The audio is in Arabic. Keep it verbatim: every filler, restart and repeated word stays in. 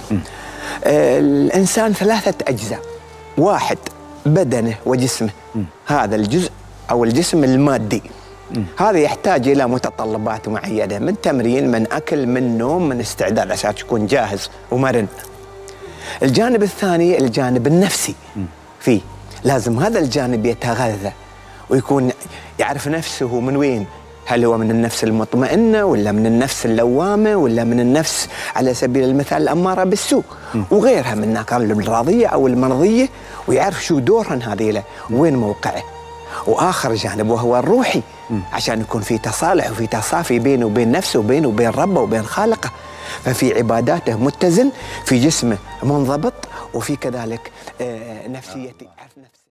آه الإنسان ثلاثة أجزاء. واحد بدنه وجسمه، م. هذا الجزء أو الجسم المادي، م. هذا يحتاج إلى متطلبات معينة من تمرين، من أكل، من نوم، من استعداد عشان يكون جاهز ومرن. الجانب الثاني الجانب النفسي، م. فيه لازم هذا الجانب يتغذى ويكون يعرف نفسه من وين. هل هو من النفس المطمئنة ولا من النفس اللوامة ولا من النفس على سبيل المثال الأمارة بالسوء وغيرها من النقل الراضية أو المرضية، ويعرف شو دورهن هذه له وين موقعه. وآخر جانب وهو الروحي، عشان يكون في تصالح وفي تصافي بينه وبين نفسه وبينه وبين ربه وبين خالقه. ففي عباداته متزن، في جسمه منضبط، وفي كذلك نفسيته.